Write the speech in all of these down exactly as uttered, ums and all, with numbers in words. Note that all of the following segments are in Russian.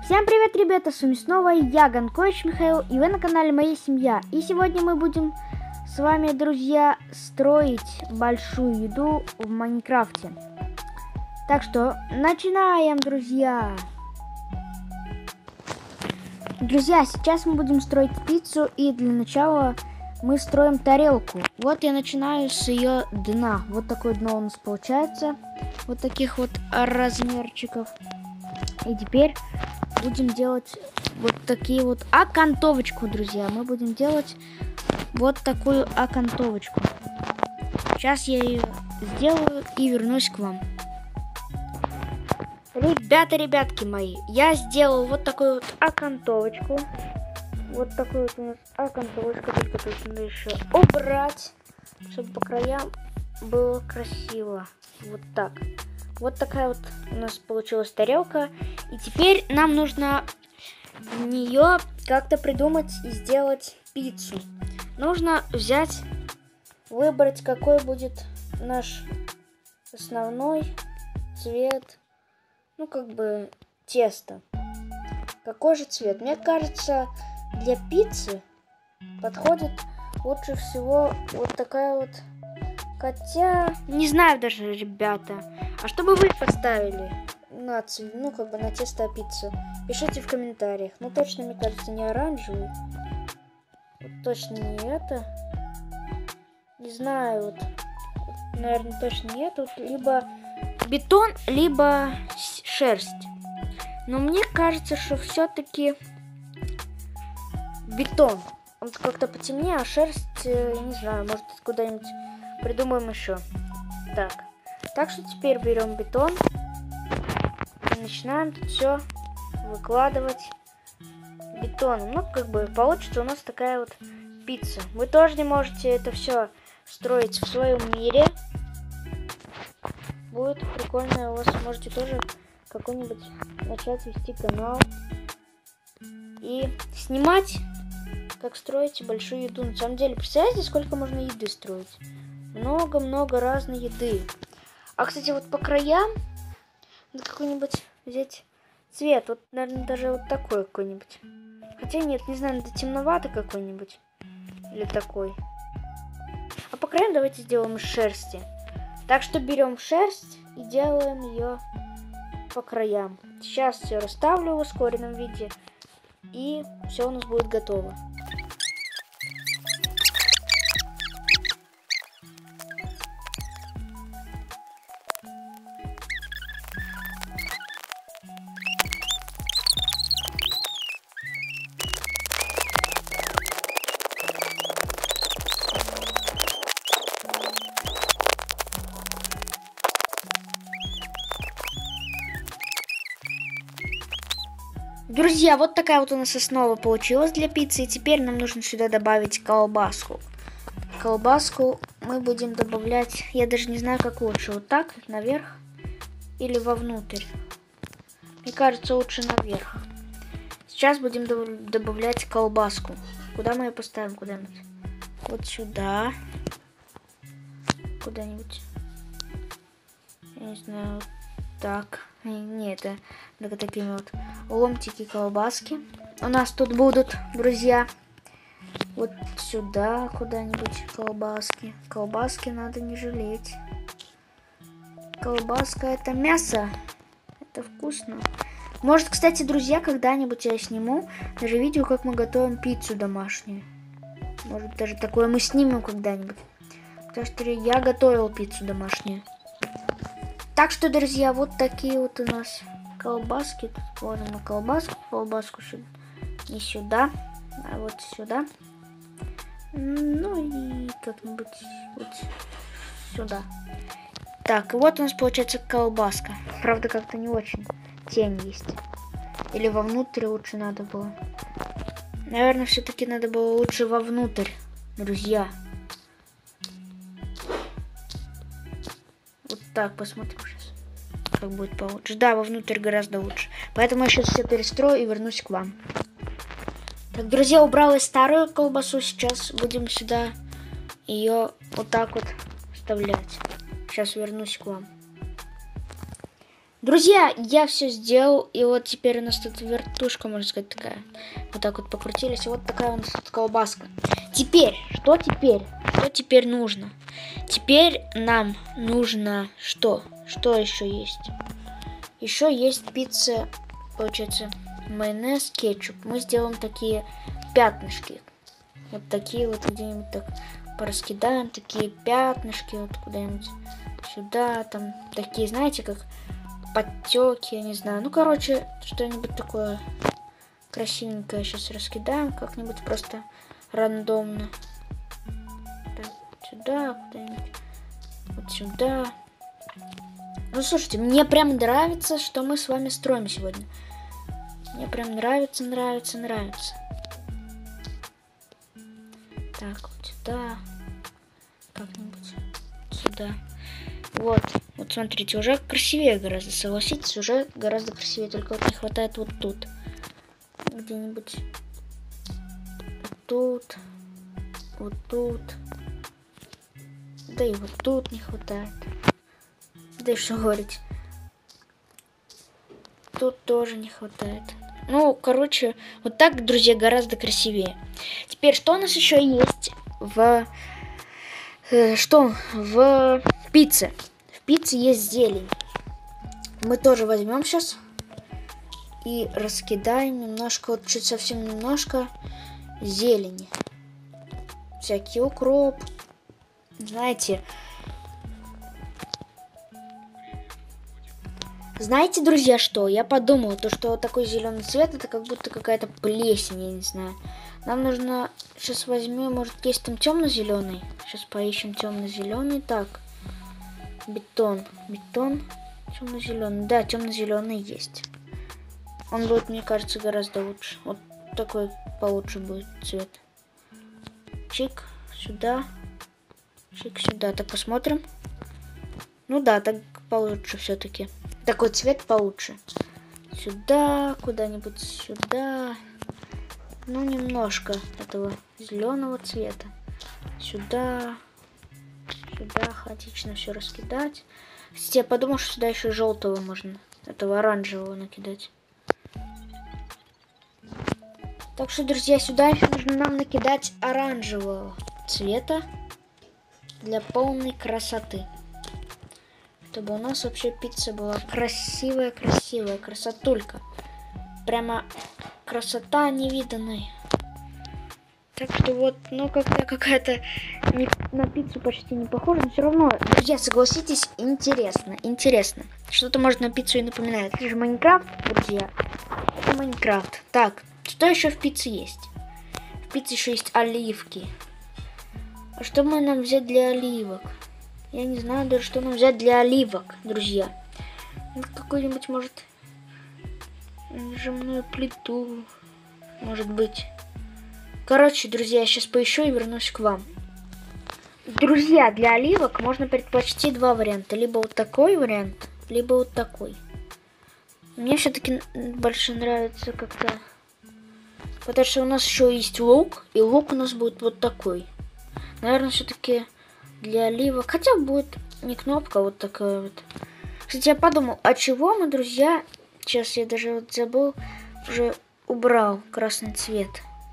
Всем привет, ребята, с вами снова я, Ганкович Михаил, и вы на канале Моя Семья. И сегодня мы будем с вами, друзья, строить большую еду в Майнкрафте. Так что начинаем, друзья. Друзья, сейчас мы будем строить пиццу, и для начала мы строим тарелку. Вот я начинаю с ее дна. Вот такое дно у нас получается. Вот таких вот размерчиков. И теперь будем делать вот такие вот окантовочку, друзья. Мы будем делать вот такую окантовочку. Сейчас я ее сделаю и вернусь к вам. Ребята, ребятки мои, я сделал вот такую вот окантовочку. Вот такую вот у нас окантовочка. Только тут надо еще убрать, чтобы по краям было красиво. Вот так. Вот такая вот у нас получилась тарелка. И теперь нам нужно в нее как-то придумать и сделать пиццу. Нужно взять, выбрать, какой будет наш основной цвет, ну как бы тесто. Какой же цвет? Мне кажется, для пиццы подходит лучше всего вот такая вот. Хотя, не знаю даже, ребята. А что бы вы поставили на цвет, ну как бы на тесто пиццы? Пишите в комментариях. Ну точно, мне кажется, не оранжевый. Вот точно не это. Не знаю, вот, вот наверное, точно не это. Вот, либо бетон, либо шерсть. Но мне кажется, что все-таки бетон. Он как-то потемнее, а шерсть, я не знаю, может куда-нибудь придумаем еще. Так. Так что теперь берем бетон и начинаем тут все выкладывать бетоном. Ну, как бы получится у нас такая вот пицца. Вы тоже не можете это все строить в своем мире. Будет прикольно. У вас можете тоже какой-нибудь начать вести канал и снимать, как строите большую еду. На самом деле, представляете, сколько можно еды строить? Много-много разной еды. А, кстати, вот по краям надо какой-нибудь взять цвет. Вот, наверное, даже вот такой какой-нибудь. Хотя нет, не знаю, надо темноватый какой-нибудь. Или такой. А по краям давайте сделаем из шерсти. Так что берем шерсть и делаем ее по краям. Сейчас все расставлю в ускоренном виде. И все у нас будет готово. Друзья, вот такая вот у нас основа получилась для пиццы. И теперь нам нужно сюда добавить колбаску. Колбаску мы будем добавлять, я даже не знаю, как лучше. Вот так, наверх или вовнутрь. Мне кажется, лучше наверх. Сейчас будем добавлять колбаску. Куда мы ее поставим? Куда-нибудь? Вот сюда. Куда-нибудь. Я не знаю. Так. Нет, это только такие вот ломтики колбаски. У нас тут будут, друзья, вот сюда куда-нибудь колбаски. Колбаски надо не жалеть. Колбаска — это мясо. Это вкусно. Может, кстати, друзья, когда-нибудь я сниму даже видео, как мы готовим пиццу домашнюю. Может, даже такое мы снимем когда-нибудь. Потому что я готовил пиццу домашнюю. Так что, друзья, вот такие вот у нас колбаски. Тут положим на колбаску. Колбаску сюда. Не сюда, а вот сюда. Ну и как-нибудь вот сюда. Так, и вот у нас получается колбаска. Правда, как-то не очень. Тень есть. Или вовнутрь лучше надо было. Наверное, все-таки надо было лучше вовнутрь, друзья. Так, посмотрим сейчас, как будет получше. Да, вовнутрь гораздо лучше. Поэтому я сейчас все перестрою и вернусь к вам. Так, друзья, убрала старую колбасу. Сейчас будем сюда ее вот так вот вставлять. Сейчас вернусь к вам. Друзья, я все сделал, и вот теперь у нас тут вертушка, можно сказать, такая. Вот так вот покрутились, и вот такая у нас тут колбаска. Теперь, что теперь? Что теперь нужно? Теперь нам нужно что? Что еще есть? Еще есть пицца, получается, майонез, кетчуп. Мы сделаем такие пятнышки. Вот такие вот где-нибудь так пораскидаем, такие пятнышки вот куда-нибудь сюда, там такие, знаете, как подтеки, я не знаю. Ну, короче, что-нибудь такое красивенькое сейчас раскидаем как-нибудь просто рандомно. Так, сюда, куда-нибудь, вот сюда. Ну, слушайте, мне прям нравится, что мы с вами строим сегодня. Мне прям нравится, нравится, нравится. Так, вот сюда. Как-нибудь сюда. Вот, вот смотрите, уже красивее гораздо, согласитесь, уже гораздо красивее, только вот не хватает вот тут. Где-нибудь вот тут, вот тут, да и вот тут не хватает. Да и что говорить, тут тоже не хватает. Ну, короче, вот так, друзья, гораздо красивее. Теперь, что у нас еще есть в... Э, что? В пицце. В пицце есть зелень. Мы тоже возьмем сейчас и раскидаем немножко, вот чуть совсем немножко зелени. Всякий укроп. Знаете... Знаете, друзья, что? Я подумал, то, что вот такой зеленый цвет, это как будто какая-то плесень, я не знаю. Нам нужно... Сейчас возьмем, может, есть там темно-зеленый? Сейчас поищем темно-зеленый. Так, бетон. Бетон темно-зеленый. Да, темно-зеленый есть. Он будет, мне кажется, гораздо лучше. Вот такой получше будет цвет. Чик, сюда. Чик, сюда. Так, посмотрим. Ну да, так получше все-таки. Такой цвет получше. Сюда, куда-нибудь сюда. Ну, немножко этого зеленого цвета. Сюда. Сюда хаотично все раскидать. Кстати, я подумал, что сюда еще желтого можно. Этого оранжевого накидать. Так что, друзья, сюда еще нужно нам накидать оранжевого цвета. Для полной красоты. Чтобы у нас вообще пицца была красивая-красивая, красотулька. Прямо красота невиданная. Так что вот, ну как-то какая-то на пиццу почти не похожа, но все равно, друзья, согласитесь, интересно, интересно. Что-то может на пиццу и напоминает. Это же Майнкрафт, друзья. Это Майнкрафт. Так, что еще в пицце есть? В пицце еще есть оливки. А что мы нам взять для оливок? Я не знаю даже, что нам взять для оливок, друзья. Какую-нибудь, может, нажимную плиту, может быть. Короче, друзья, я сейчас поищу и вернусь к вам. Друзья, для оливок можно предпочти два варианта. Либо вот такой вариант, либо вот такой. Мне все-таки больше нравится как-то... Потому что у нас еще есть лук, и лук у нас будет вот такой. Наверное, все-таки... Для оливок. Хотя будет не кнопка, вот такая вот. Кстати, я подумал, а чего мы, друзья... Сейчас я даже вот забыл, уже убрал красный цвет.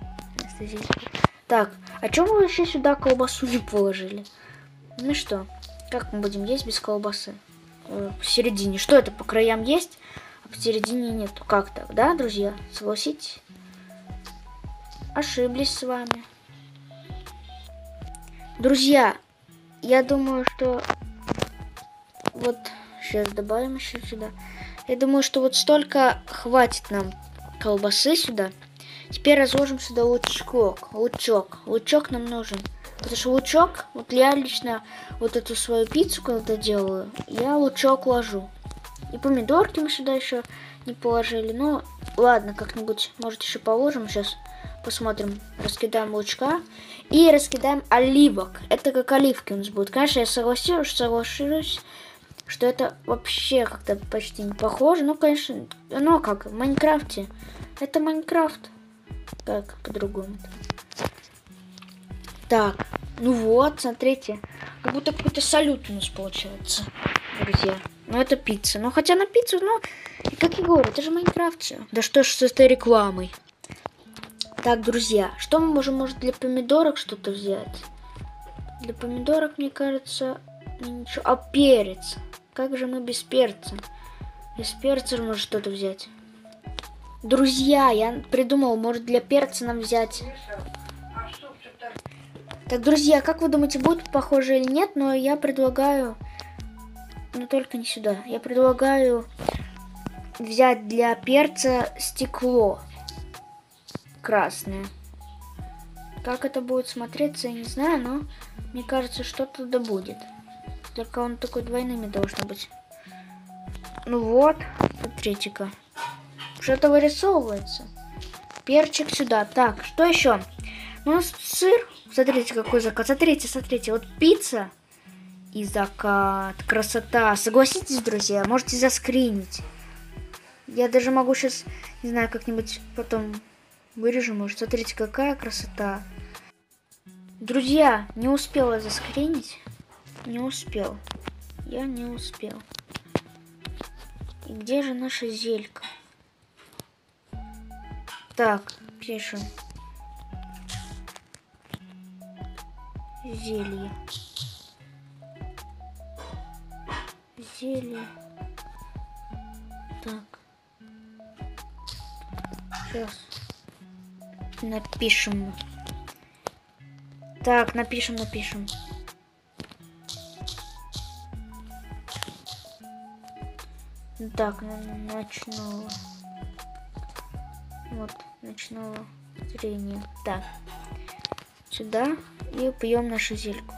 Так, а чего мы вообще сюда колбасу не положили? Ну что, как мы будем есть без колбасы? Э, посередине. Что это, по краям есть, а посередине нету? Как так, да, друзья? Согласитесь? Ошиблись с вами. Друзья, я думаю, что... Вот, сейчас добавим еще сюда. Я думаю, что вот столько хватит нам колбасы сюда. Теперь разложим сюда лучок. Лучок. Лучок нам нужен. Потому что лучок, вот я лично вот эту свою пиццу, когда делаю, я лучок ложу. И помидорки мы сюда еще не положили. Ну, ладно, как-нибудь, может, еще положим. Сейчас посмотрим. Раскидаем лучка. И раскидаем оливок. Это как оливки у нас будут. Конечно, я согласилась, соглашусь, что это вообще как-то почти не похоже. Ну, конечно, ну как, в Майнкрафте. Это Майнкрафт. Как по-другому. Так, ну вот, смотрите. Как будто какой-то салют у нас получается, друзья. Ну, это пицца. Ну, хотя на пиццу, ну, как я говорю, это же Майнкрафт все. Да что ж с этой рекламой? Так, друзья, что мы можем, может, для помидорок что-то взять? Для помидорок, мне кажется, ничего. А перец? Как же мы без перца? Без перца может что-то взять. Друзья, я придумал, может, для перца нам взять... Так, друзья, как вы думаете, будет похоже или нет? Но я предлагаю... Но только не сюда. Я предлагаю взять для перца стекло красное. Как это будет смотреться, я не знаю, но мне кажется, что-то да будет. Только он такой двойными должен быть. Ну вот, смотрите-ка. Что-то вырисовывается. Перчик сюда. Так, что еще? У нас сыр. Смотрите, какой закат. Смотрите, смотрите. Вот пицца и закат. Красота. Согласитесь, друзья, можете заскринить. Я даже могу сейчас, не знаю, как-нибудь потом вырежу, может. Смотрите, какая красота. Друзья, не успела заскринить. Не успел. Я не успел. И где же наша зелька? Так, пишем. Зелье. Зелье. Так. Сейчас. Напишем. Так, напишем, напишем. Так, ночного. Вот, ночного зрения. Так. Сюда. И пьем нашу зельку.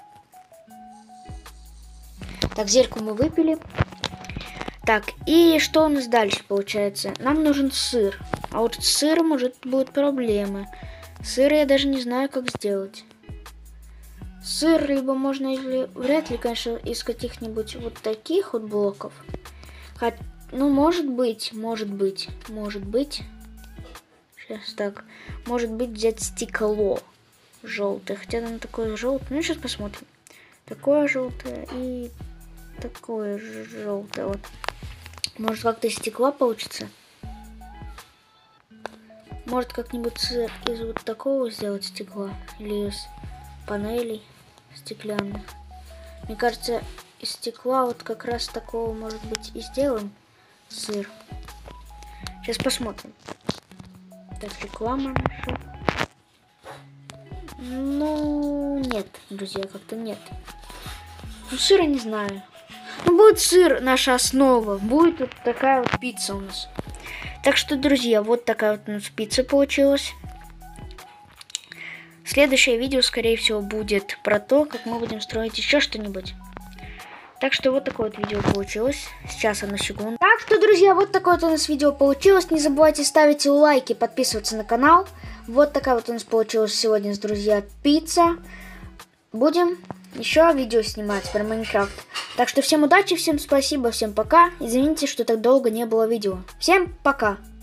Так, зельку мы выпили. Так, и что у нас дальше получается? Нам нужен сыр. А вот с сыром, может, будут проблемы. Сыр я даже не знаю, как сделать. Сыр либо можно, или вряд ли, конечно, из каких-нибудь вот таких вот блоков. Хоть, ну, может быть, может быть, может быть. Сейчас так. Может быть, взять стекло желтое. Хотя оно такое желтое. Ну, сейчас посмотрим. Такое желтое и такое желтое. Вот. Может, как-то из стекла получится. Может, как-нибудь сыр из вот такого сделать стекла. Или из панелей стеклянных. Мне кажется, из стекла вот как раз такого, может быть, и сделаем сыр. Сейчас посмотрим. Так, реклама наша. Ну, нет, друзья, как-то нет. Ну, сыра не знаю. Ну, будет сыр, наша основа. Будет вот такая вот пицца у нас. Так что, друзья, вот такая вот у нас пицца получилась. Следующее видео, скорее всего, будет про то, как мы будем строить еще что-нибудь. Так что вот такое вот видео получилось. Сейчас одну секунду. Так что, друзья, вот такое вот у нас видео получилось. Не забывайте ставить лайки, подписываться на канал. Вот такая вот у нас получилась сегодня, друзья, пицца. Будем еще видео снимать про Майнкрафт. Так что всем удачи, всем спасибо, всем пока. Извините, что так долго не было видео. Всем пока!